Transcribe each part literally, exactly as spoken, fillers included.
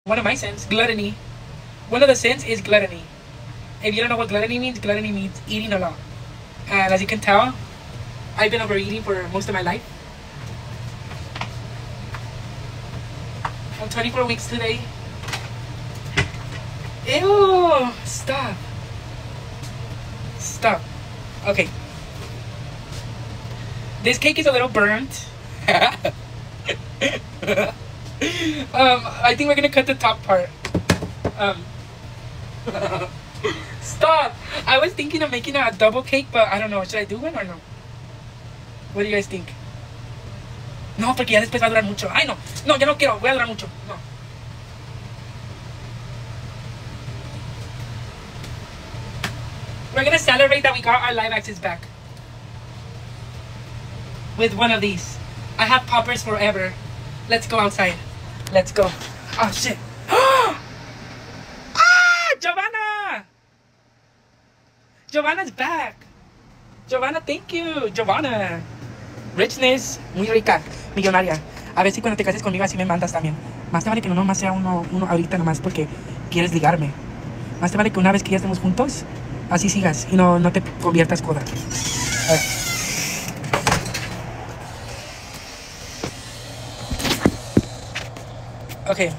One of my sins, gluttony. One of the sins is gluttony. If you don't know what gluttony means, gluttony means eating a lot. And as you can tell, I've been overeating for most of my life. I'm twenty-four weeks today. Ew! Stop. Stop. Okay. This cake is a little burnt. um, I think we're gonna cut the top part. Um. Stop! I was thinking of making a double cake, but I don't know. Should I do it or no? What do you guys think? No, porque ya después va a durar mucho. Ay, no. No, ya no quiero. Voy a durar mucho. No. We're gonna celebrate that we got our live access back. With one of these. I have poppers forever. Let's go outside. Let's go. Oh, shit. Ah! Giovanna! Giovanna's back. Giovanna, thank you. Giovanna. Richness, muy rica, millonaria. A ver si cuando te cases conmigo así me mandas también. Más te vale que no nomás sea uno, uno ahorita nomás porque quieres ligarme. Más te vale que una vez que ya estemos juntos, así sigas y no, no te conviertas coda. A ver. Okay.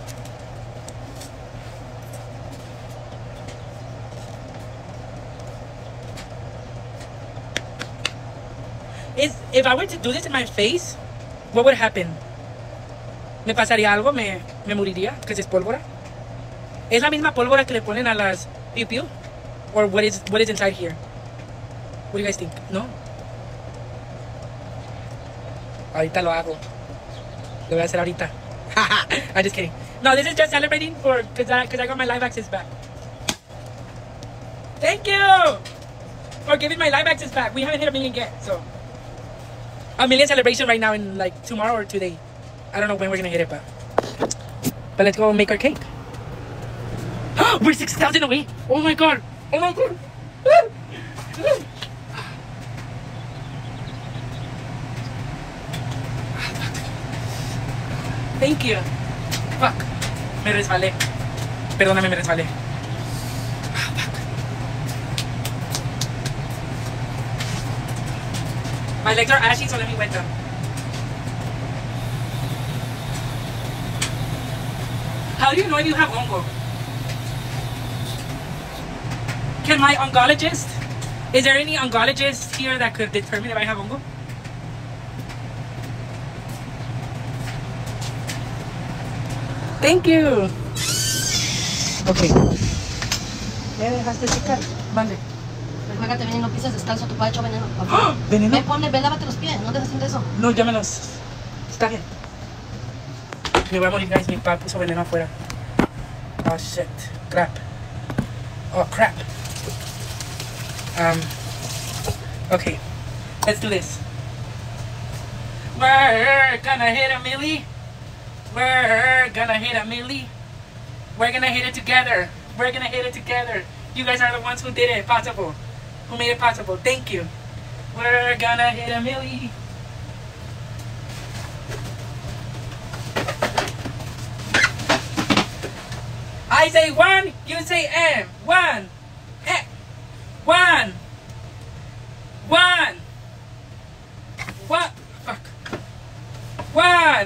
Is, if I were to do this in my face, what would happen? ¿Me pasaría algo? ¿Me, me moriría? Because es pólvora. ¿Es la misma pólvora que le ponen a las piu piu? Or what is, what is inside here? What do you guys think? No? Ahorita lo hago. Lo voy a hacer ahorita. I'm just kidding. No, this is just celebrating for because I, cause I got my live access back. Thank you for giving my live access back. We haven't hit a million yet, so a million celebration right now in like tomorrow or today. I don't know when we're gonna hit it, but but let's go make our cake. We're six thousand away. Oh my god. Oh my god. Thank you. Fuck. Me resbalé. Perdóname, me resbalé. Ah, fuck. My legs are ashy, so let me wet them. How do you know if you have hongo? Can my oncologist, is there any oncologist here that could determine if I have hongo? Thank you. Okay. ¿Me dejaste secar? Vale. Recuérdate, ven y no pises descalzo, tu padre echó veneno. ¡Oh! ¿Veneno? Ve, ponle, ve, lávate los pies, no dejes haciendo eso. No, ya me los... Está bien. Me voy a morir, guys. Mi papá puso veneno afuera. Oh, shit. Crap. Oh, crap. Um... Okay. Let's do this. We're gonna hit a milli. We're gonna hit a milli. We're gonna hit it together. We're gonna hit it together. You guys are the ones who did it possible. Who made it possible. Thank you. We're gonna hit a milli. I say one, you say M. One. Eh. One. One. What? Fuck. One.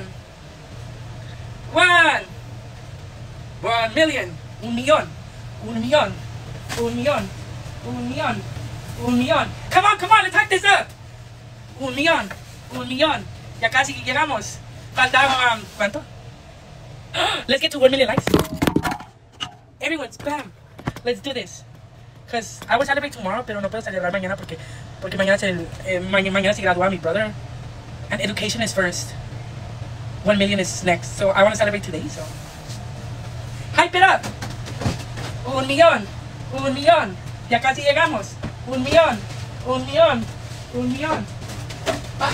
One. One million. Un millón. Un millón. Un millón. Un millón. Un millón. Come on, come on, let's hype this up. Un millón. Un millón. Ya casi llegamos. Faltaba, um, ¿cuánto? Let's get to one million likes. Everyone, spam. Let's do this. Because I will celebrate tomorrow, pero no puedo celebrar mañana porque, porque mañana, se, eh, mañana, mañana se gradúa mi brother. And education is first. One million is next. So I want to celebrate today, so. Hype it up. Un millón. Un millón. Ya casi llegamos. Un millón. Un millón. Un millón. Ah.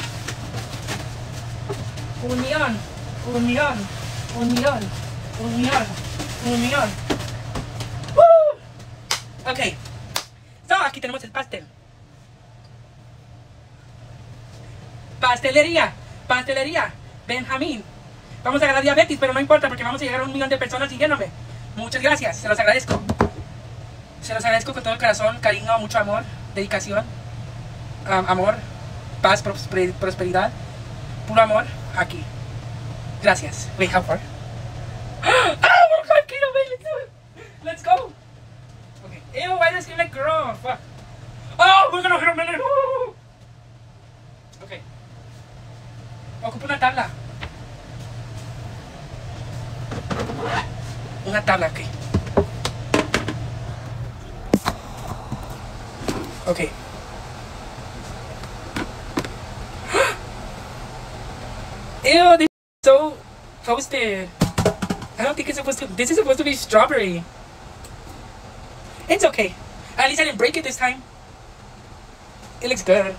Un millón. Un millón. Un millón. Un millón. Un millón. Woo! Ok. So, aquí tenemos el pastel. Pastelería. Pastelería. Benjamín. Vamos a ganar diabetes, pero no importa porque vamos a llegar a un millón de personas siguiéndome. Muchas gracias, se los agradezco. Se los agradezco con todo el corazón, cariño, mucho amor, dedicación, um, amor, paz, prosper prosperidad, puro amor, aquí. Gracias. Wait, how far? Oh my god, Kato, wait, let's do it. Let's go. Okay. Ew, why does it like girl? Fuck. Oh, we're gonna hit a minute. Woo. Okay. Ocupo una tabla. Una tabla, ok. Okay. Ew, this is so toasted. I don't think it's supposed to. This is supposed to be strawberry. It's okay. At least I didn't break it this time. It looks good.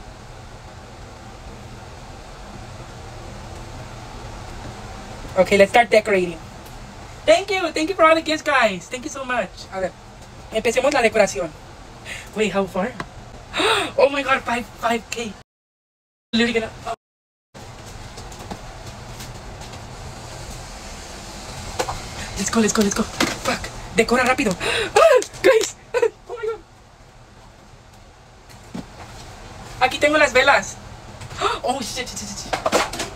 Okay, let's start decorating. Thank you, thank you for all the gifts, guys. Thank you so much. A ver, empecemos la decoración. Wait, how far? Oh my god, five, five K. Literally gonna. Oh. Let's go, let's go, let's go. Fuck, decora rápido. Ah, guys. Oh my god. Aquí tengo las velas. Oh shit, shit, shit, shit.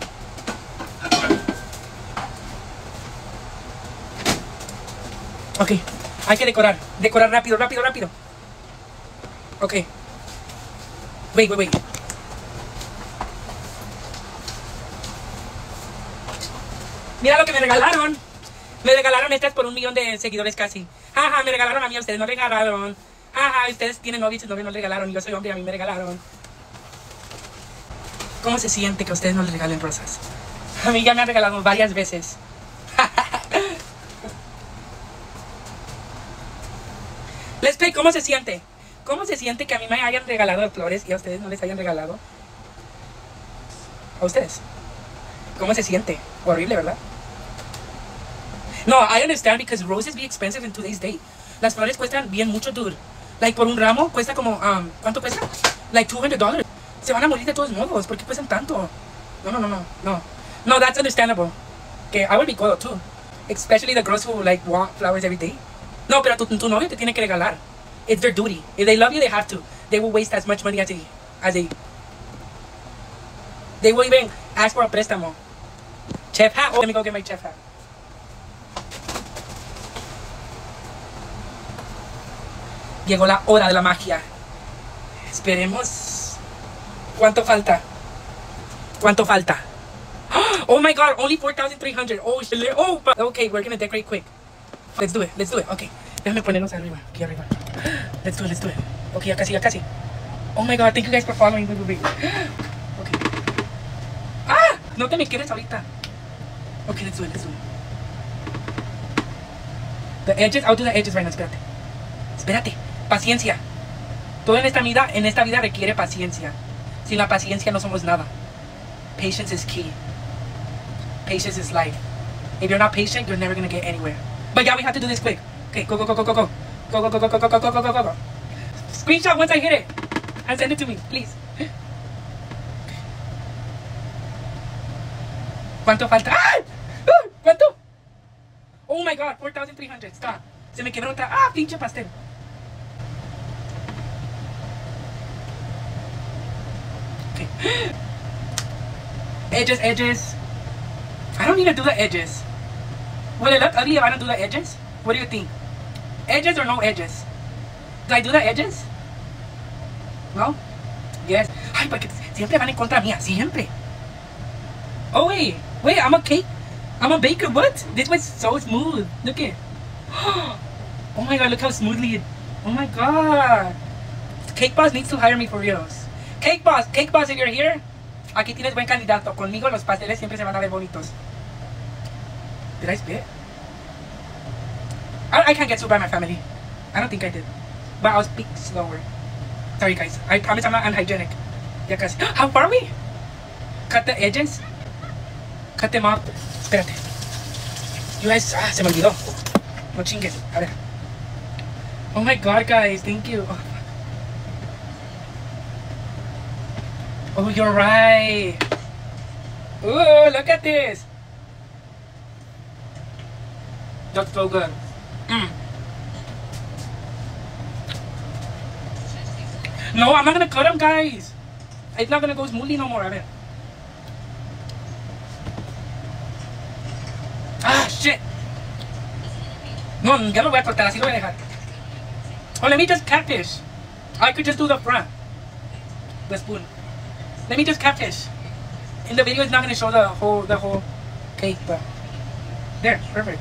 Ok, hay que decorar. Decorar rápido, rápido, rápido. Ok. Wait, wait, wait. Mira lo que me regalaron. Me regalaron estas por un millón de seguidores casi. Jaja, me regalaron a mí, a ustedes no regalaron. Jaja, ustedes tienen novios y novios no le regalaron. Yo soy hombre y a mí me regalaron. ¿Cómo se siente que a ustedes no les regalen rosas? A mí ya me han regalado varias veces. Let's play, ¿cómo se siente? ¿Cómo se siente que a mí me hayan regalado flores y a ustedes no les hayan regalado? A ustedes. ¿Cómo se siente? Horrible, ¿verdad? No, I understand because roses be expensive in today's day. Las flores cuestan bien mucho, dude. Like, por un ramo cuesta como, um, ¿cuánto cuesta? Like two hundred dollars. Se van a morir de todos modos. ¿Por qué cuestan tanto? No, no, no, no, no. No, that's understandable. Okay, I would be cold too. Especially the girls who, like, want flowers every day. No, pero tu, tu novio te tiene que regalar. It's their duty. If they love you, they have to. They will waste as much money as they, as they, they will even ask for a préstamo. Chef hat? Oh, let me go get my chef hat. Llegó la hora de la magia. Esperemos. ¿Cuánto falta? ¿Cuánto falta? Oh my god, only four thousand three hundred. Oh, shit. Oh, okay, we're gonna decorate quick. Let's do it, let's do it. Okay, déjame ponernos arriba, aquí arriba. Let's do it, let's do it. Okay, ya casi, ya casi. Oh my god, thank you guys for following. Okay. Ah, no te me quedes ahorita. Okay, let's do it, let's do it. The edges, I'll do the edges right now, espérate. Espérate, paciencia. Todo en esta vida, en esta vida requiere paciencia. Sin la paciencia no somos nada. Patience is key. Patience is life. If you're not patient, you're never gonna get anywhere. But yeah, we have to do this quick. Okay, go, go, go, go, go, go. Go, go, go, go, go, go, go, go, go, go, go. Screenshot once I hit it. And send it to me, please. ¿Cuánto falta? ¡Ah! ¿Cuánto? Oh my god, four thousand three hundred. Stop. Se me quebró otra. Ah, pinche pastel. Okay. Edges, edges. I don't need to do the edges. Will it look ugly if I don't do the edges? What do you think? Edges or no edges? Do I do the edges? No? Yes. Ay, porque siempre van en contra mía. Siempre. Oh, wait. Wait, I'm a cake. I'm a baker. What? This was so smooth. Look it. Oh my god, look how smoothly it... Oh my god. Cake Boss needs to hire me for reals. Cake Boss, Cake Boss, if you're here, aquí tienes buen candidato. Conmigo los pasteles siempre se van a ver bonitos. Did I spit? I, I can't get sued by my family. I don't think I did. But I'll speak slower. Sorry guys. I promise I'm not unhygienic. Ya casi. How far are we? Cut the edges. Cut them off. Espérate. You guys... Ah, se me olvidó. No chingues. A ver. Oh my god, guys. Thank you. Oh, oh you're right. Ooh, look at this. That's so good. Mm. No, I'm not gonna cut them, guys. It's not gonna go smoothly no more. A ver. Ah, shit. No, ya lo voy a cortar. Así lo voy a dejar. Oh, let me just catfish. I could just do the front. The spoon. Let me just catfish. In the video, it's not gonna show the whole the whole cake, but there, perfect.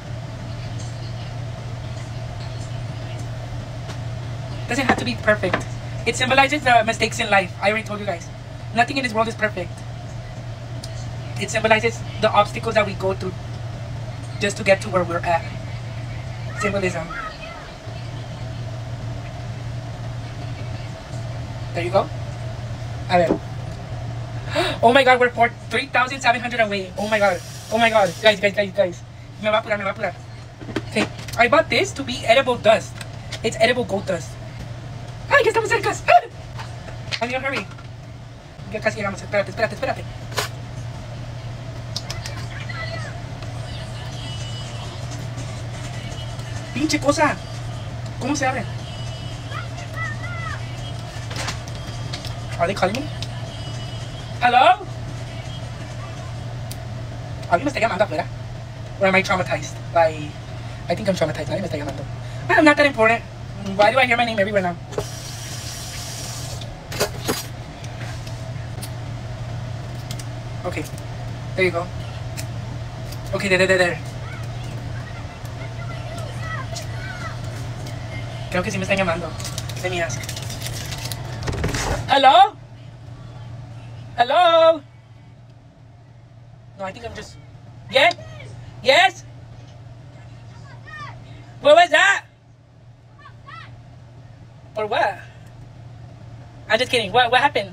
Doesn't have to be perfect. It symbolizes the mistakes in life. I already told you guys. Nothing in this world is perfect. It symbolizes the obstacles that we go through just to get to where we're at. Symbolism. There you go. A ver. Oh my god, we're for three thousand seven hundred away. Oh my god. Oh my god. Guys, guys, guys, guys. Me va a apurar, me va a apurar. Okay. I bought this to be edible dust. It's edible goat dust. ¡Ay, que estamos cerca! ¡Ah! Amigo, hurry. Ya casi llegamos. Espérate, espérate, espérate. Pinche cosa. ¿Cómo se abre? Are they calling me? Hello? ¿Alguien me está llamando afuera? Or am I traumatized? By... I think I'm traumatized. Nadie me está llamando. I'm not that important. Why do I hear my name everywhere now? Okay. There you go. Okay, there, there, there. Creo que sí me están llamando. Let me ask. Hello? Hello? No, I think I'm just... Yes? Yes? What was that? Or what? I'm just kidding. What, what happened?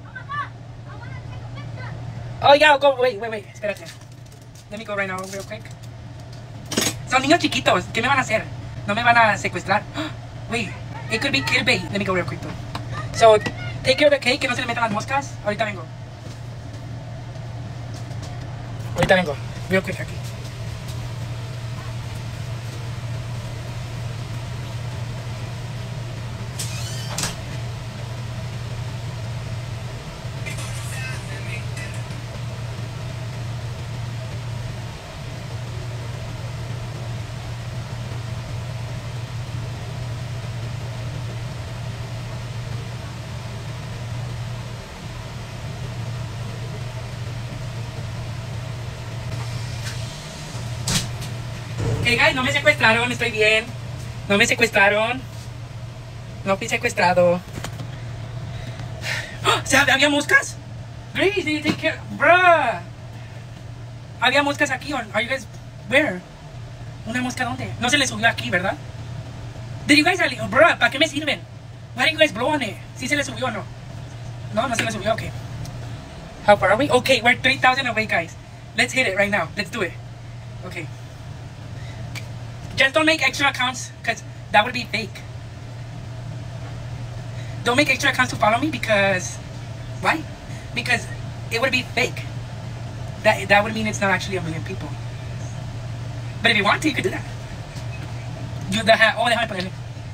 Oh, yeah, I'll go. Wait, wait, wait. Espérate. Let me go right now real quick. Son niños chiquitos. ¿Qué me van a hacer? No me van a secuestrar. Wait, it could be kill bait. Let me go real quick though. So, take care of the cake, que no se le metan las moscas. Ahorita vengo. Ahorita vengo. Real quick aquí. Okay, guys, no me secuestraron, estoy bien. No me secuestraron. No fui secuestrado. ¡Oh! ¿Se había moscas? Grace, did you take care? Bruh. Había moscas aquí. Are you guys where? ¿Una mosca dónde? No se le subió aquí, ¿verdad? Did you guys... Bruh, ¿para qué me sirven? Why did you guys blow on it? ¿Sí se le subió o no? No, no se le subió, okay. How far are we? Okay, we're three thousand away, guys. Let's hit it right now. Let's do it. Okay. Just don't make extra accounts, because that would be fake. Don't make extra accounts to follow me, because... Why? Because it would be fake. That, that would mean it's not actually a million people. But if you want to, you could do that. You the ha- oh, déjame ponerle.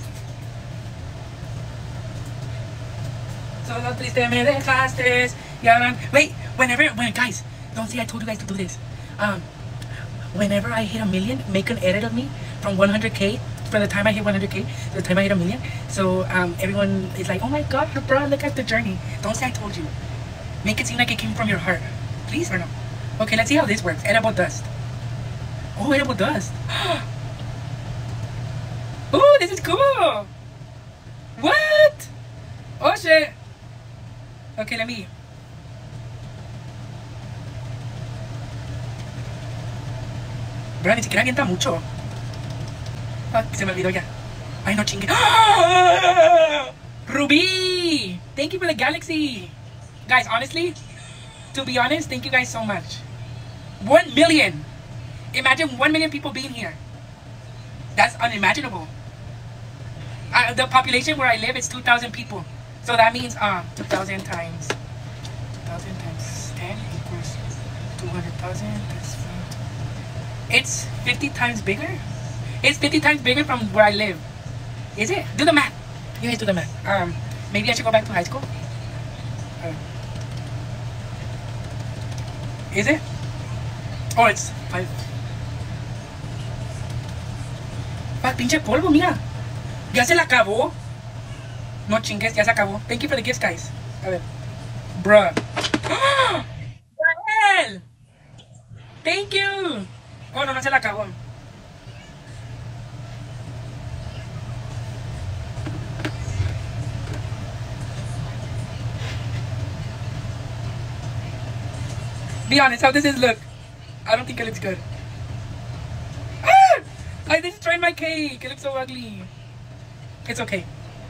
Solo triste me dejaste. Y ahora... Wait, whenever... When, guys, don't say I told you guys to do this. Um... Whenever I hit a million, make an edit of me from one hundred K, from the time I hit one hundred K to the time I hit a million. So um, everyone is like, oh my god, bro, look at the journey. Don't say I told you. Make it seem like it came from your heart. Please or no? Okay, let's see how this works. Edible dust. Oh, edible dust. Oh, this is cool. What? Oh, shit. Okay, let me... Bro, ni siquiera avienta mucho. Ah, se me olvidó ya. Ay, no chingue. ¡Ah! Ruby! Thank you for the galaxy. Guys, honestly, to be honest, thank you guys so much. One million. Imagine one million people being here. That's unimaginable. Uh, the population where I live is two thousand people. So that means um, two thousand times... two thousand times ten equals two hundred thousand. It's fifty times bigger? It's fifty times bigger from where I live. Is it? Do the math. You guys do the math. Um, maybe I should go back to high school? Uh, is it? Oh, it's five. Fuck, pinche polvo, mira. Ya se la acabó. No chingues, ya se acabó. Thank you for the gifts, guys. A ver. Bruh. Daniel! Thank you. Oh, no, no se la acabó. Be honest, how does this look? I don't think it looks good. Ah! I destroyed my cake. It looks so ugly. It's okay.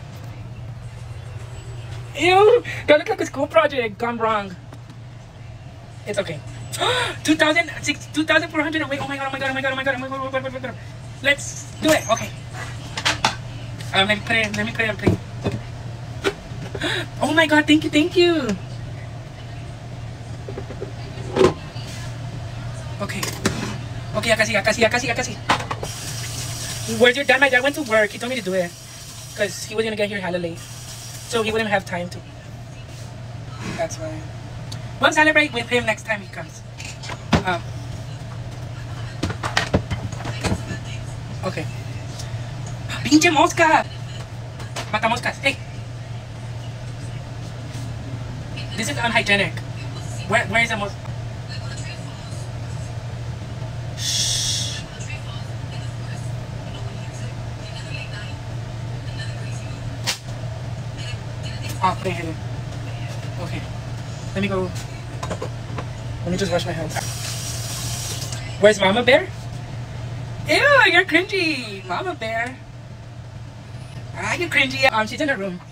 Ew! That looks like a school project gone wrong. It's okay. two thousand, two thousand four hundred. Wait, oh my god, oh my god, oh my god, oh my god, oh my god, oh my god, oh my god. Let's do it. Okay. Um, let me put it, let me put it on play. Oh my god, thank you, thank you. Okay. Okay, ya casi, ya casi, ya casi, ya casi. Where's your dad? My dad went to work. He told me to do it. Because he was going to get here hella late. So he wouldn't have time to. That's why. We'll celebrate with him next time he comes. Um. Okay. Pinche mosca! Mata moscas. Hey! This is unhygienic. Where, where is the mosca? Oh, they hit it. Okay. Let me go. Let me just wash my hands. Where's Mama Bear? Ew, you're cringy. Mama Bear. Ah, you're cringy. Um, she's in her room.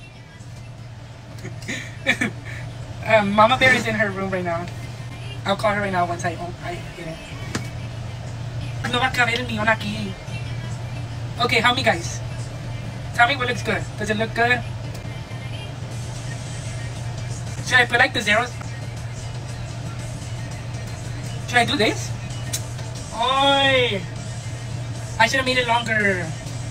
um, Mama Bear is in her room right now. I'll call her right now once I oh, I hit it. No va a caber el millón aquí. Okay, help me guys. Tell me what looks good. Does it look good? Should I put like the zeros? Should I do this? Oi! I should have made it longer.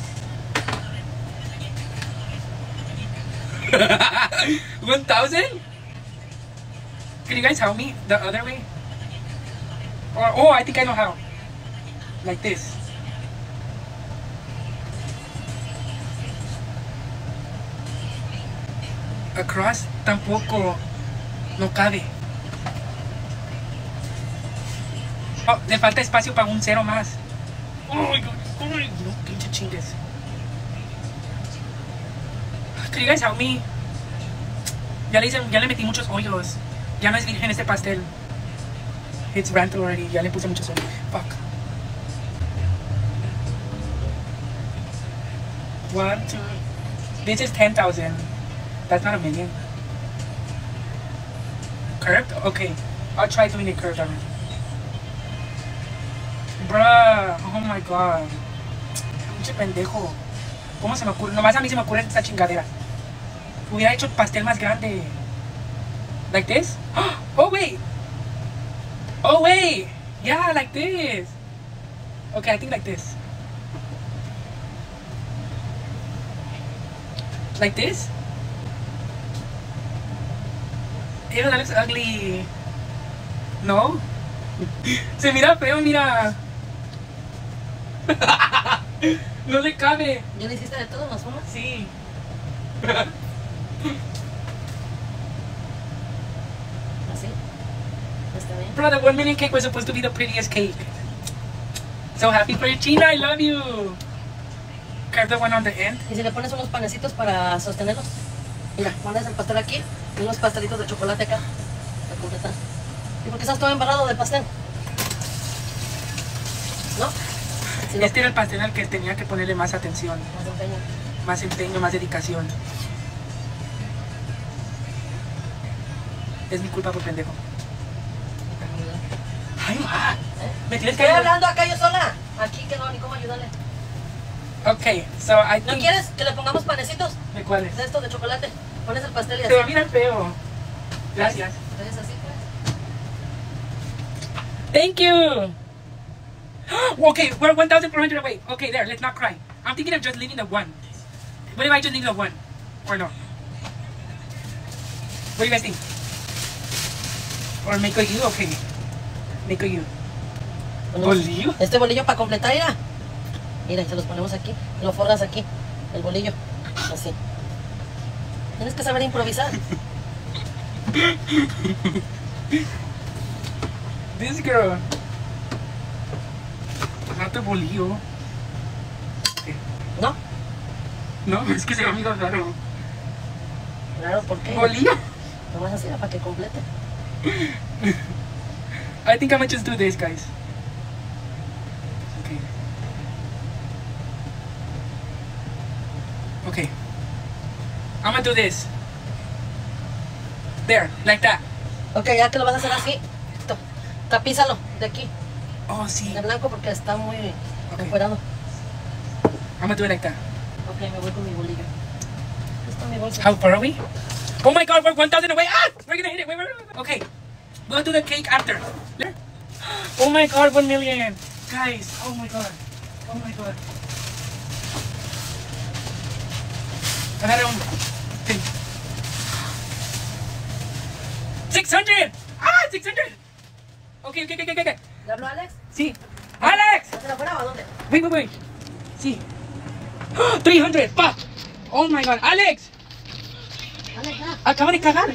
one thousand? Can you guys help me the other way? Or, oh, I think I know how. Like this. Across? Tampoco. No cabe. Oh, le falta espacio para un cero más. Uy, uy, no, pinche chingues. Can you guys help me? Ya le, hice, ya le metí muchos hoyos. Ya no es virgen este pastel. It's burnt already. Ya le puse muchos hoyos. Fuck. One, two. This is ten thousand. That's not a million. Curved? Okay. I'll try doing it curved already. Bruh. Oh my god. Pinche pendejo. ¿Cómo se me ocurre? Nomás a mí se me ocurre esta chingadera. Hubiera hecho pastel más grande. Like this? Oh wait. Oh wait. Yeah, like this. Okay, I think like this. Like this? Ew, that looks ugly. No? Se mira feo, mira. No le cabe. ¿Ya le hiciste de todo más uno? Sí. ¿Así? Está bien. Bro, the one million cake was supposed to be the prettiest cake. So happy for you, Gina. I love you. Curve the one on the end. Y si le pones unos panecitos para sostenerlos. Mira, pones el pastel aquí y unos pastelitos de chocolate acá. Para completar. ¿Y por qué estás todo embarrado de pastel? ¿No? Si no, Este era el pastel al que tenía que ponerle más atención, más empeño. más empeño, más dedicación. Es mi culpa por pendejo. Ay, ma. ¿Eh? Me tienes que Estoy ayudar. hablando acá yo sola. Aquí que no, ni cómo ayudarle. Okay, so I ¿No think... quieres que le pongamos panecitos ¿De cuáles? de estos de chocolate? Pones el pastel y Se así. va a mirar feo. Gracias. ¿Ves así, pues? Thank you. Okay, we're one thousand four hundred away. Okay, there, let's not cry. I'm thinking of just leaving the one. What if I just leave the one? Or no? What do you guys think? Or make a U? Okay. Make a U. ¿Bolillo? Este bolillo para completar, mira. Mira, se los ponemos aquí. Lo forras aquí. El bolillo. Así. Tienes que saber improvisar. This girl. Not the bolillo. Okay. ¿No? No, es que se me ha olvidado raro. Claro, ¿por qué? Bolillo. No vas a hacer para que complete. I think I'm gonna just do this, guys. Okay. Okay. I'm gonna do this. There, like that. Ok, ya que lo vas a hacer así, to- tapízalo de aquí, Oh, sí. de blanco, porque está muy Ok. encuerado. I'm gonna do it like that. Ok, me voy con mi bolillo. Aquí está mi bolsa. How far are we? Oh my god, we're one thousand away. Ah! We're gonna hit it. Wait, wait, wait. Okay. We'll do the cake after. Oh my god, one million. Guys, oh my god. Oh my god. Another one. Okay. six hundred! Ah, six hundred! Okay, okay, okay, okay, okay. ¿Le hablo a Alex? Sí. Alex! ¿Dónde la fuera o a dónde? Wait, wait, wait. Sí. three hundred. Fuck. Oh my god. Alex! Alex, ya. Acaba de cagar.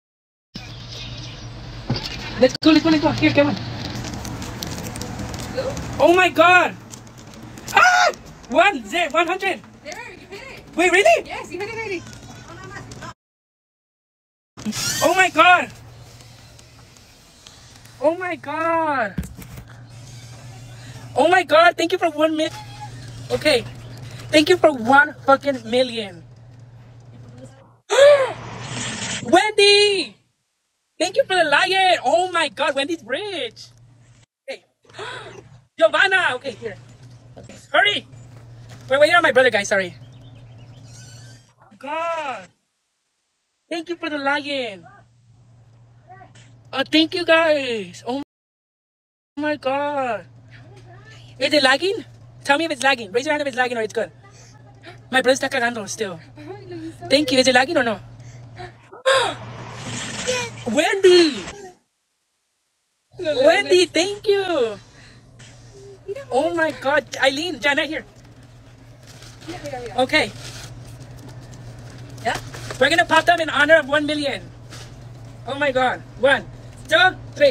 Let's go, let's go, let's go. Here, come on. Oh my god. Ah! One, zero, one hundred. There, you hit it. Wait, really? Yes, you hit it already. Oh my god. Oh my god. Oh my god. Thank you for one million. Okay. Thank you for one fucking million. Wendy! Thank you for the lion. Oh my god, Wendy's rich. Okay. Giovanna. Okay, here. Hurry. We're waiting on my brother, guys. Sorry. God. Thank you for the lion. Uh, thank you, guys. Oh my god. Is it lagging? Tell me if it's lagging. Raise your hand if it's lagging or it's good. My brother está cagando still. Thank you. Is it lagging or no? Wendy! Wendy, thank you! Oh my god. Eileen, Janet here. Okay. ¿Ya? We're gonna pop them in honor of one million. Oh my god. One, two, three.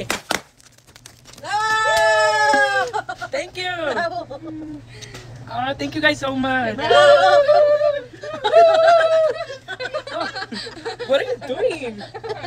¡Bravo! Thank you. ¡Bravo! Oh, thank you guys so much. ¡Bravo! What are you doing?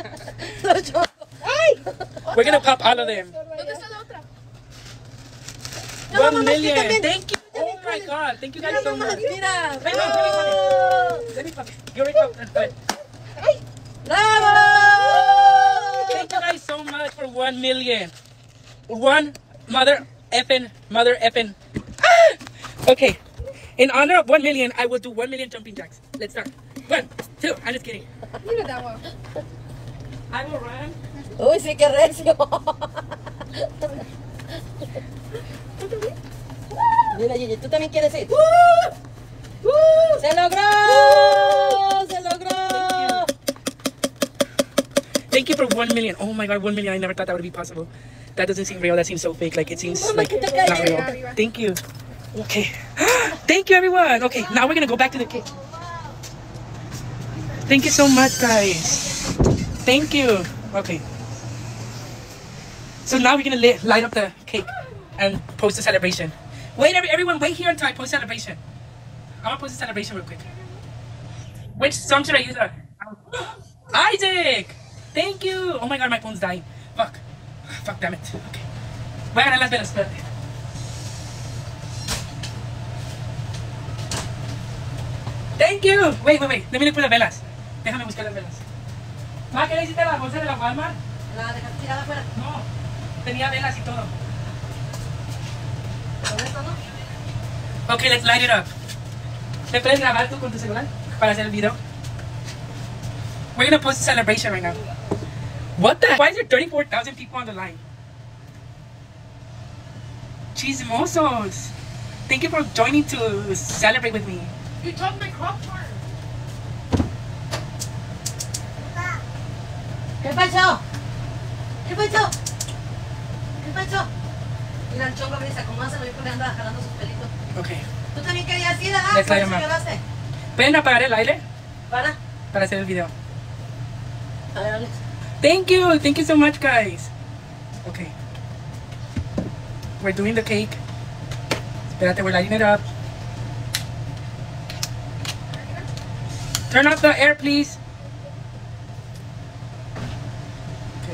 We're gonna pop all of them. ¿Dónde está la otra? No, One mamá, million. aquí también. Thank you. Oh my god. Thank you guys Mira so nomás, much. mira. Ven, no, ¡Bravo! Let me pop it. You already popped it. ¡Bravo! Thank you guys so much for one million. One mother effing, mother effing. Ah! Okay. In honor of one million, I will do one million jumping jacks. Let's start. One, two. I'm just kidding. Mira that one. I will run. Uy, sí, qué recio. Mira, Gigi, ¿tú también quieres ir? ¡Se logró! ¡Se logró! Thank you for one million. Oh my god, one million. I never thought that would be possible. That doesn't seem real. That seems so fake. Like it seems Oh, like look at the not guy. real. Thank you. Okay. Thank you, everyone. Okay, now we're gonna go back to the cake. Thank you so much, guys. Thank you. Okay. So now we're gonna li- light up the cake and post the celebration. Wait, every- everyone, wait here until I post celebration. I'm gonna post the celebration real quick. Which song should I use? Uh, Isaac! Thank you! Oh my god, my phone's dying. Fuck. Fuck, damn it. Okay. Voy a ganar las velas, espérate. Thank you! Wait, wait, wait. Let me look for the velas. Déjame buscar las velas. Ma, ¿qué le hiciste a la bolsa de la Walmart? La dejaste tirada afuera. No. Tenía velas y todo. ¿Con esto no? Okay, let's light it up. ¿Me puedes grabar tú con tu celular para hacer el video? We're gonna post a celebration right now. What the? Why is there thirty-four thousand people on the line? Chismosos. Thank you for joining to celebrate with me. You took my crop farm. ¿Qué pasó? ¿Qué pasó? ¿Qué pasó? Mira, el chongo me cómo hace, lo vi que le anda jalando sus pelitos. Ok. ¿Tú también querías ir? Ah, Let's ¿por light eso 'em up. lloraste? ¿Pueden apagar el aire Para. para hacer el video? A ver, Alex. Thank you. Thank you so much, guys. Okay. We're doing the cake. Espérate, we're lighting it up. Turn off the air, please. Okay.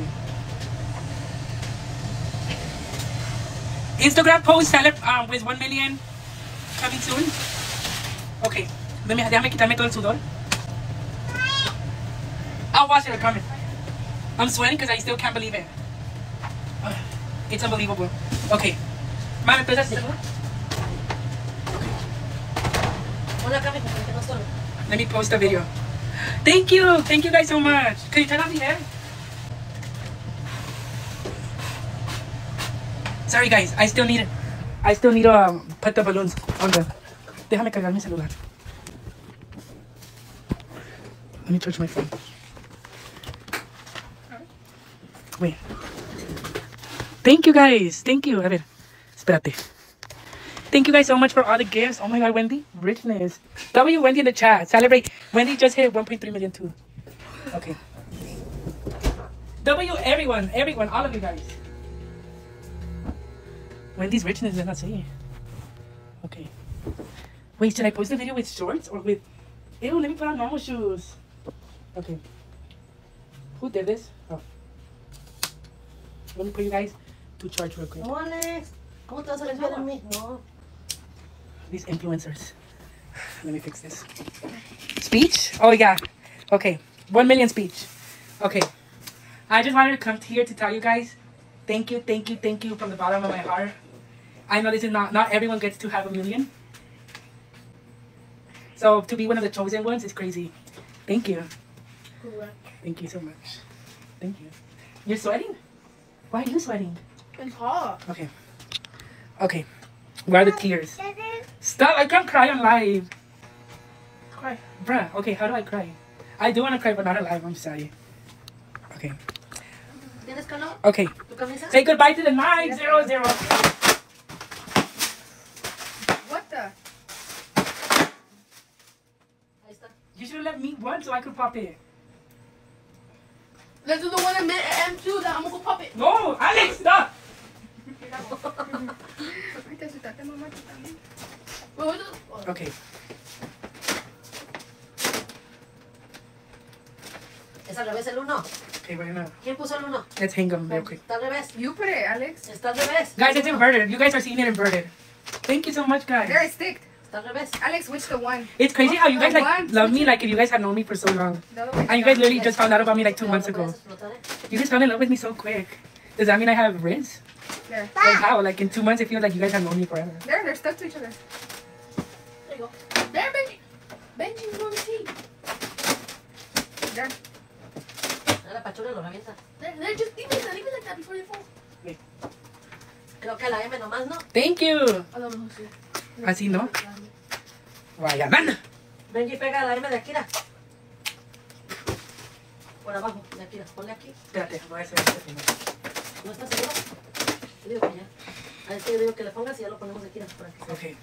Instagram post celeb um, with one million coming soon. Okay. Let me, déjame quitarme todo el sudor. I'll wash it, I promise. I'm sweating because I still can't believe it. Uh, It's unbelievable. Okay. Mami, ¿empiezas? Ponla acá, mijo, porque no solo. Let me post a video. Thank you. Thank you guys so much. Can you turn off the air? Sorry guys, I still need I still need to um, put the balloons on the. Déjame cargar mi celular. Let me charge my phone. Wait. Thank you guys. Thank you. A ver. Espérate. Thank you guys so much for all the gifts. Oh my god, Wendy. Richness. W Wendy in the chat. Celebrate. Wendy just hit one point three million too. Okay. W everyone. Everyone. All of you guys. Wendy's richness is not saying. Okay. Wait, should I post the video with shorts or with... Ew, let me put on normal shoes. Okay. Who did this? Oh. Let me put you guys to charge real quick. No, Alex. ¿Cómo te vas a limpiar a mí? No. These influencers. Let me fix this. Speech? Oh, yeah. Okay. One million speech. Okay. I just wanted to come here to tell you guys, thank you, thank you, thank you from the bottom of my heart. I know this is not, not everyone gets to have a million. So to be one of the chosen ones is crazy. Thank you. Thank you so much. Thank you. You're sweating? Why are you sweating? It's hot. Okay. Okay. Where are the tears? Stop! I can't cry on live. Cry. Bruh, okay, how do I cry? I do want to cry, but not alive. I'm sorry. Okay. ¿Tienes calor? Okay. ¿Tu camisa? Say goodbye to the nine zero zero. What the? Ahí está. You should have let me one so I could pop it. Let's do the one in M two that I'm gonna go pop it. No, Alex, stop. Ahorita asustate, mamá, tú también. Wait, what the- Okay. Es al revés el uno. Okay, we're gonna ¿Quién puso el uno? let's hang them real quick. Está al revés. You put it, Alex. Está al revés. Guys, it's inverted. You guys are seeing it inverted. Thank you so much, There, guys. it's sticked. Está al revés. Alex, switch the one. It's crazy how you guys like One, love me switch like if you guys had known me for so long. The other way. And you guys literally just found out about me like two Cuidado, months no ago. puedes explotar, ¿eh? You guys fell in love with me so quick. Does that mean I have Riz? There. Like how? Like in two months it feels like you guys have known me forever. There, they're stuck to each other. There you go. There, Benji. Benji's on the seat. There. A la pachula lo revienta. There, there, just leave it, leave it like that before you fall. Creo que la M nomás, ¿no? Thank you. A lo mejor sí. Así no. Vaya man. Benji, pega la M de Akira. Por abajo, de Akira. Ponle aquí. Espérate, voy a hacer esto primero. ¿No estás seguro? Yo digo que ya. A este yo digo que le pongas y ya lo ponemos de Akira. Por aquí. Okay.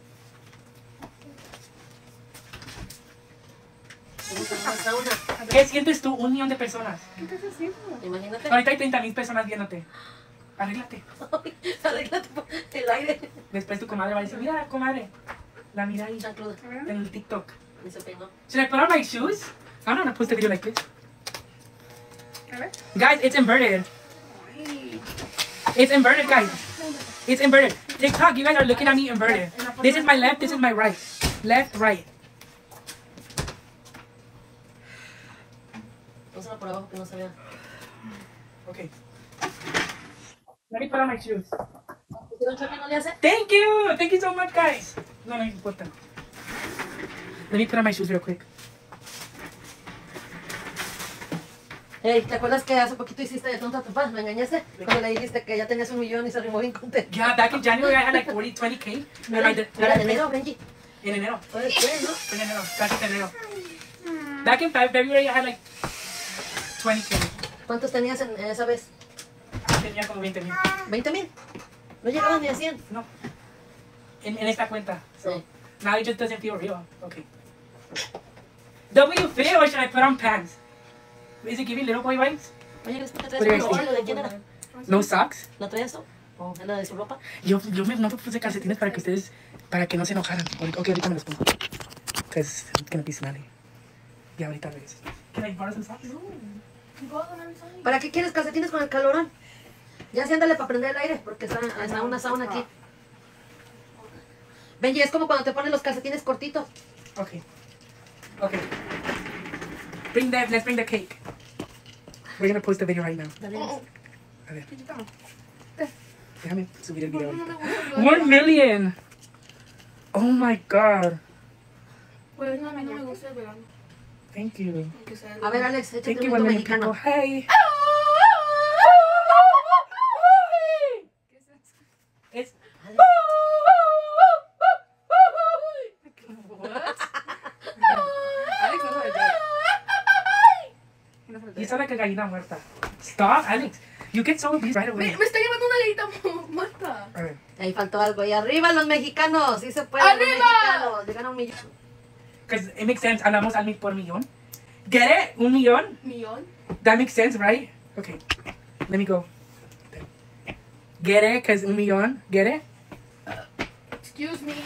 Vamos a hacer una. ¿Qué sientes tú? Un millón de personas. ¿Qué estás haciendo? Imagínate. Ahorita hay treinta mil personas viéndote. Arréglate. Arréglate el aire. Después tu comadre va a decir, mira, comadre. La mira ahí Chancluda. en el TikTok. Ni se peinó. Should I put on my shoes? I'm not gonna post a video like this. A ver. Guys, it's inverted. Ay. It's inverted, guys. It's inverted. TikTok, you guys are looking at me inverted. This is my left, this is my right. Left, right. Pónsela por abajo que no se vea. Okay. Let me put on my shoes. ¿Usted un choque no le hace? Thank you! Thank you so much, guys. No, no importa. Let me put on my shoes real quick. Ey, ¿te acuerdas que hace poquito hiciste de tonto a tu papá? ¿Me engañaste? Cuando le dijiste que ya tenías un millón y se arrimó bien contento. Yeah, back in January I had like forty, twenty K. No era, no era de enero, Benji. En enero. Fue después, ¿no? En enero. Casi en enero. Back in Fe- February I had like twenty K. ¿Cuántos tenías en, en esa vez? Tenía como veinte mil. ¿veinte mil? No llegaban ni a cien. No. En, en esta cuenta. So Sí. now it just doesn't feel real. Okay. W fit or should I put on pants? Is it giving little boy vibes? Oye, ¿ves por qué What traes do un you bolsillo? ¿De quién era? No socks? ¿La traías tú? ¿O era de su ropa? Yo, yo me, no me puse calcetines para que ustedes, para que no se enojaran. Ok, ahorita me los pongo. Because it's gonna be smelly. Ya ahorita regreso. Can I borrow some socks? You go out on every time. ¿Para qué quieres calcetines con el calorón? Ya sí, ándale para prender el aire, porque está, está una sauna aquí. Benji, es como cuando te ponen los calcetines cortitos. Okay. Okay. Bring the, let's bring the cake. We're gonna post the video right now. Dale. A ver, Chiquita. déjame subir el video No, no me ahorita. gusta ayudar. One million! Oh my god. Pues no, a mí no me gusta el vegano. Thank you. Aunque sea A ver, Alex, échate Thank un you, grito one million people. mexicano. Hey. ¿Qué es eso? It's Alex no sabe llorar. No sabe You llorar. sound like a gallina muerta. Stop, Alex. You get so abused right away. Me, me está llevando una gallita mu- muerta. A ver. Ahí faltó algo. Y arriba los mexicanos. Sí se puede. ¡Arriba! Los mexicanos. Llegaron a un millón. Because it makes sense. Hablamos al mil por millón. Get it? Un millón? Millón. That makes sense, right? Okay. Let me go. Get it? Because un millón. Get it? Excuse me.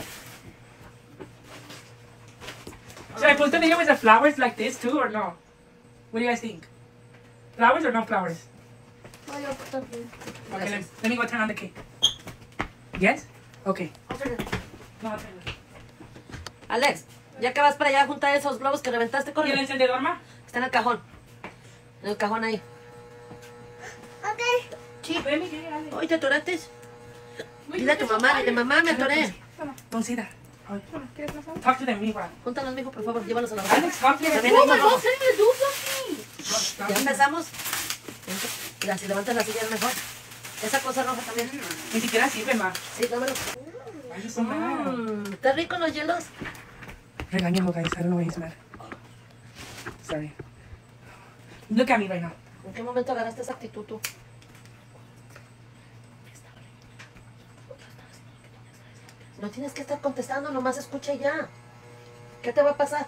Should I post the video with the flowers like this too or no? What do you guys think? Flowers or no flowers? No, yo por tanto. Okay, let, let me go turn on the cake. Yes? Okay. I'll turn it. No, I'll turn it. Alex, ya que vas para allá, junta esos globos que reventaste, ¿Y el corre. encendedor, ma? Está en el cajón. En el cajón ahí. Sí. Let me get it, Alex. Oye, ¿te atoraste? Wait, Dile a tu mamá, dile, mamá, me atoré. Toma, Don't say that. toma. ¿Quieres más agua? Talk to them, meanwhile. Júntalos, mijo, por favor, llévalos a la boca. Alex, talk to them. También Oh, hay my globos. God, tell me to do something. Stop. Ya empezamos. Mira, si levantas la silla es mejor. Esa cosa roja también. Ni siquiera sirve, ma. Sí, dámelo. Why are you so mad? Mmm, ¿está rico los hielos? Regáñalo, guys. I don't know why he's mad. Sorry. Look at me right now. ¿En qué momento agarraste esa actitud tú? No tienes que estar contestando, nomás escucha y ya. ¿Qué te va a pasar?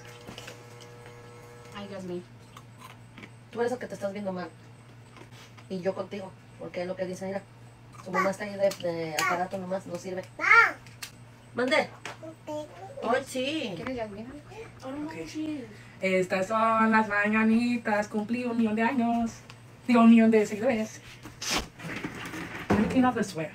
Ay, Dios mío. Tú eres el que te estás viendo mal. Y yo contigo, porque es lo que dice, mira. Su mamá está ahí de, de aparato nomás, no sirve. Mande. Ay, sí. ¿Quieres Yasmina? Oh, no, Okay. she's. Estas son las mañanitas. Cumplí un millón de años. Digo, un millón de seguidores. Let me clean off the sweat.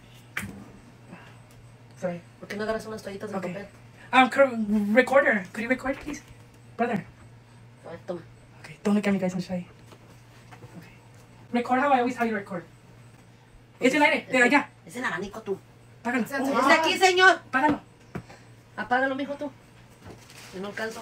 Sorry. ¿Por qué no agarras unas toallitas de Okay. papel? Um, cor- recorder. Could you record, please? Brother. A ver, toma. Okay, don't look at me, guys. I'm shy. Okay. Record how I always tell you to record. Es el aire. De allá. Es el abanico tú. Págalo. Es el- Oh, Es de aquí, señor. págalo. Apágalo, mijo, tú. Yo no alcanzo.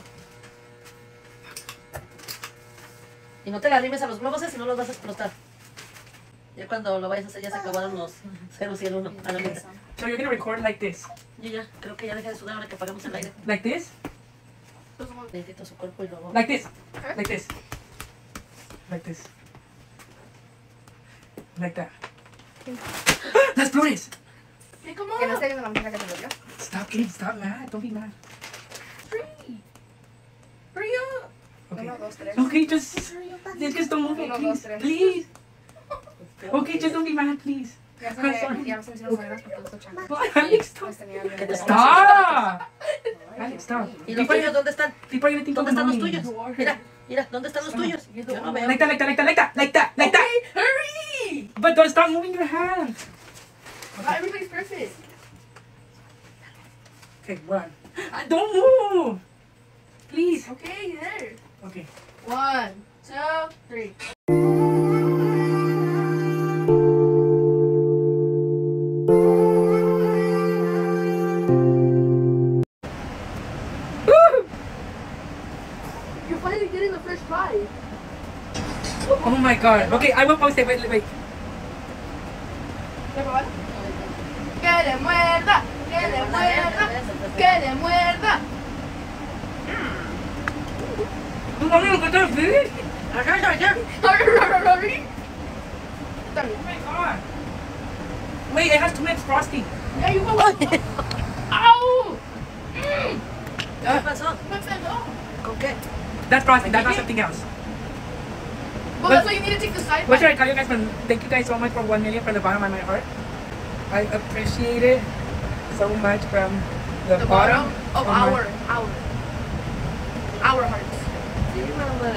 Y no te le arrimes a los globos, ¿eh? Si no los vas a explotar. Ya cuando lo vayas a hacer, ya se acabaron los ceros y el uno. A la mitad. So you're gonna record like this. Yo ya, creo que ya deja de sudar ahora que apagamos el aire. Like this. Necesito su cuerpo y luego... Like this. Like this. Like this. Like that. Las flores. ¿Qué, cómo? Que no esté viendo la música que te volvió. Stop getting, stop mad. Don't be mad. Hurry. Hurry up. Okay. Uno, dos, tres. Okay, just, just don't move it, Uno, please. dos, tres. Please. Okay, just don't be mad, please. Ya se I'm me, sorry. ya se me hicieron buenas porque estoy chancla. Alex, stop. Pues tenía bien. Que te- Stop. Alex, stop. ¿Y los tuyos dónde están? People are gonna think ¿Dónde I'm están los annoying. tuyos? Mira, mira, ¿dónde están los tuyos? Yo no veo. Like that, like that, like that, like that, like that, like that. Hurry! But don't stop moving your hands. Not everybody's perfect. Okay, run. Ah, don't move. Please. Okay, there. Okay. One, two, three. You're finally getting the first try. Oh my god. Okay, I will post it. Wait, wait. ¿Ya probaron? Que le muerda, que le muerda, que le muerda. ¿Tú no me lo encuentras así? Ajá, ajá, ajá. Oh my god. Wait, it has too much frosting. Yeah, you go. Ow! Mm. ¿Qué pasó? Me pegó. ¿Con qué? That's frosting. That's not something else. Well, that's why you need to take the side What should I bite. tell you guys? Man, thank you guys so much for one million from the bottom of my heart. I appreciate it so much from the, The bottom, bottom of my- our, our, our hearts. Sí, mamá.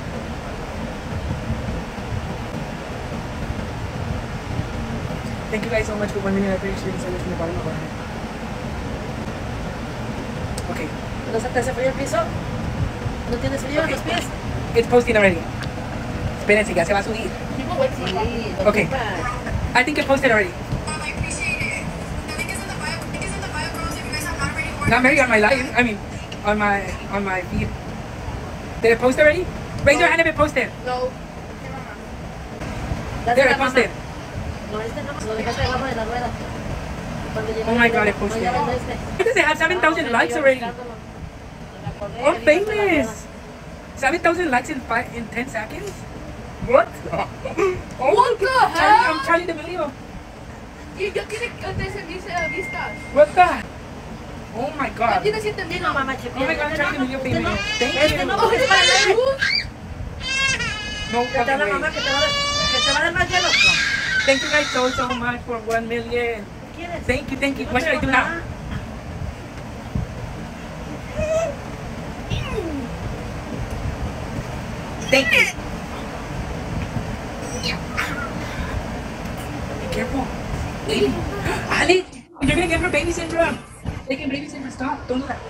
Thank you guys so much for one million. I appreciate it so much from the bottom of my heart. Okay, ¿No se te hace frío el piso? ¿No tienes frío en los pies? it's posting already. Espérense, ya se va a subir. People wait for Sí, me. lo Okay. ocupas. I think it posted already. I appreciate it. The link is in the bio. Link is in the bio, girls. If you guys have not already ordered. Not Mary on my live. I mean, on my on my feed. Did it post already? Raise your hand if it posted. No. Dásela There, a it mamá. posted. No, este no, lo dejaste debajo de la rueda. Cuando llegue Oh la my God, rueda, it posted. no, ya ven este. Why does it have seven thousand likes already? Oh, famous. seven thousand likes in five in ten seconds. What? Oh, What the Charlie, hell? I'm Charlie D'Amelio. Y ya tiene trece mil vistas. What the? Oh my Ya God. tiene siete mil. No, mamá, chequea. Oh my God, Este Charlie no, D'Amelio este no. famous. Thank Este you. no, Oh, porque es para el aire. No Que te habla fucking mamá, way. que te va a dar, que te va a dar más hielo. No. Thank you guys so so much for one million. ¿Qué quieres? Thank you, thank you. No What should I tengo do nada. now? Thank you. Be careful. Lady. Ali, you're gonna get her baby syndrome. Taking baby syndrome. Stop. Don't do that.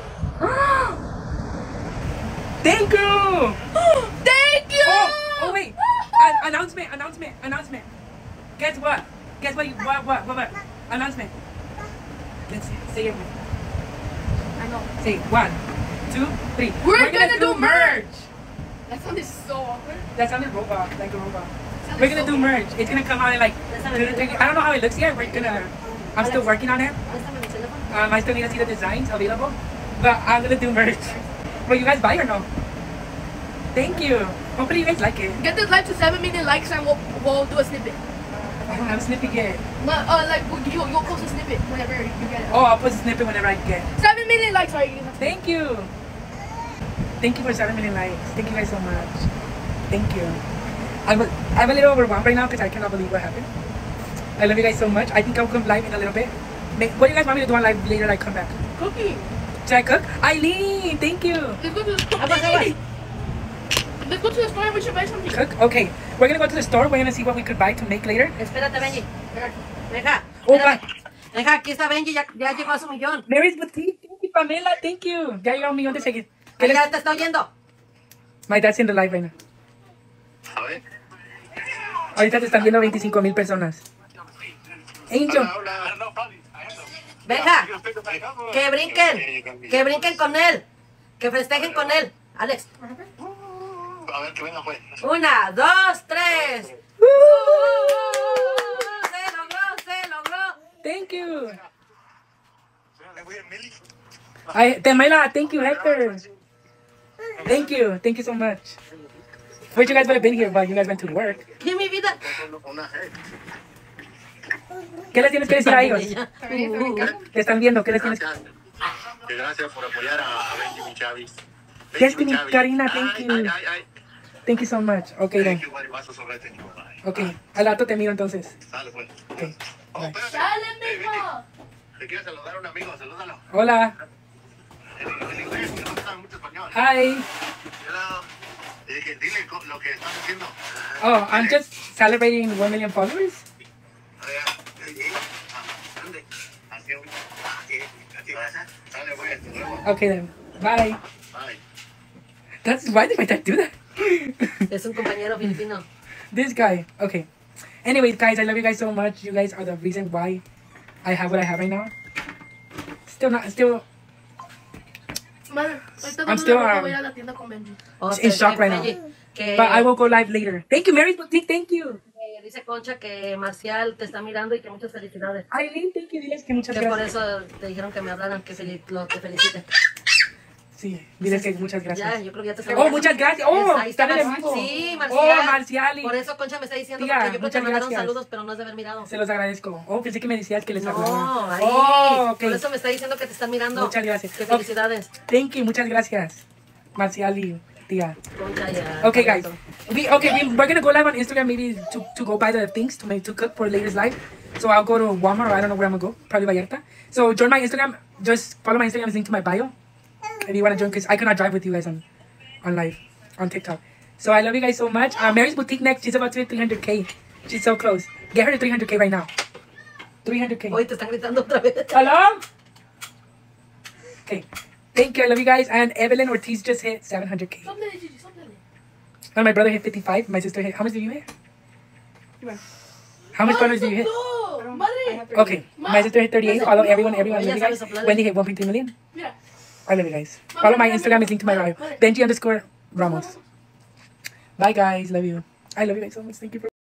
Thank you. Thank you. Oh, oh wait. An- announcement, announcement, announcement. Guess what? Guess what? You, what, what, what, what? Announcement. Let's see. Say it. with me. I know. Say one, two, three. We're, gonna, do merch. That sounded so awkward. That sounded robot, like a robot. Sounded We're gonna so do weird. merch. It's gonna come out in like two to three. I don't know how it looks yet. We're gonna. I'm still working on it. Préstame mi teléfono. Um, I still need to see the designs available, but I'm gonna do merch. Will you guys buy or no? Thank you. Hopefully you guys like it. Get this live to seven million likes and we'll, we'll do a snippet. I don't have a snippet yet. Well, uh, like we'll, you'll, you'll post a snippet whenever you get it. Oh, I'll post a snippet whenever I get. Seven million likes, right? You Thank you. Thank you for seven million likes. Thank you guys so much. Thank you. I'm a, I'm a little overwhelmed right now because I cannot believe what happened. I love you guys so much. I think I'll come live in a little bit. Make, what do you guys want me to do on live later? Like come back. Cookie. Should I cook? Eileen, thank you. Let's go to the store. Aguas, aguas. Let's go to the store and we should buy something. Cook? Okay. We're gonna go to the store. We're gonna see what we could buy to make later. Espérate, Benji. Deja. Oh, espérate. bye. Deja, aquí está Benji, ya, ya llegó a su millón. Mary's Boutique. Thank you, Pamela. Thank you. Ya llegó un millón de seguidores. Ahí ya te está oyendo. My dad's in the live right now. A ver. Ahorita te están viendo veinticinco mil personas. Angel. Hola, hola. Venga, que brinquen. Que brinquen con él. Que festejen con él. Alex. A ver, que venga pues. Una, dos, tres. ¡Uh! Se logró, se logró. Thank you. Me voy a Meli. I, Temela, thank you, Hector. Thank you. Thank you so much. Wish you guys would have been here, but you guys went to work. ¿Qué mi vida? Una G. ¿Qué les tienes que decir a ellos? ¿Te están viendo? ¿Qué les tienes que Gracias. Que gracias por apoyar a, a Benjamin Chavis. Destiny, Chavis. Karina, thank Ay, you. Ay, ay, ay. Thank you so much. Okay, then. Thank you very much, sobre este chico, bye. Okay. Al rato te miro entonces. Sale pues. Okay. Oh, Bye. espérate. Dale, Hey, mijo. Betty, te quiero saludar a un amigo, salúdalo. Hola. En, en inglés, que no sabe mucho español. Hi. Hello. Y dije, dile co- lo que estás haciendo. Oh, I'm just celebrating one million followers. ¿Dónde? Así, aquí, aquí vas a. Sale pues, hasta luego. Okay, then. Bye. Bye. That's why did my dad do that? Es un compañero filipino. This guy. Okay. Anyways, guys, I love you guys so much. You guys are the reason why I have what I have right now. Still not. Still. Madre, ahorita I'm no still, voy a um, ir a la tienda con Benji. Oh, in sí, shock que right now. Benji, que- But I will go live later. Thank you, Mary's Boutique. Thank you. que dice Concha que Marcial te está mirando y que muchas felicidades. Aileen, thank you. Diles que muchas Que por gracias. eso te dijeron que me hablaran, que fel- lo, te felicite. Sí, diles que muchas gracias. Ya, yo creo que ya te está Oh, mirando. muchas gracias. Oh, Ahí están en el Mar- vivo. Sí, Marcial. Oh, Marciali. Por eso Concha me está diciendo, Tía, porque yo creo que muchas me mandaron gracias. saludos, pero no es de haber mirado. Se los agradezco. Oh, pensé que me decías que les No, hablaba. ahí. Oh, ok. Por eso me está diciendo que te están mirando. Muchas gracias. Que felicidades. Thank you, muchas gracias. Marciali, tía. Concha ya. Okay, guys. Correcto. We okay. We, we're gonna go live on Instagram maybe to, to go buy the things to make to cook for later's live. So I'll go to Walmart or I don't know where I'm gonna go. Probably Vallarta. So join my Instagram. Just follow my Instagram. It's linked to my bio. If you wanna join, because I cannot drive with you guys on on live on TikTok. So I love you guys so much. Uh, Mary's Boutique next. She's about to hit three hundred K. She's so close. Get her to three hundred K right now. three hundred K. Hoy te están gritando otra vez. Hello. Okay. Thank you. I love you guys. And Evelyn Ortiz just hit seven hundred K. Sóplele, Gigi, sóplele. And my brother hit fifty-five. My sister hit. How much did you hit? How much followers did you hit? ¡No! ¡Madre! Okay. My sister hit thirty-eight. Follow everyone. Everyone. I love you Ella guys. sabe soplarle. Wendy hit one point three million. Mira. I love you guys. Follow my Instagram. It's linked to my bio. Benji underscore Ramos. Bye guys. Love you. I love you guys so much. Thank you for.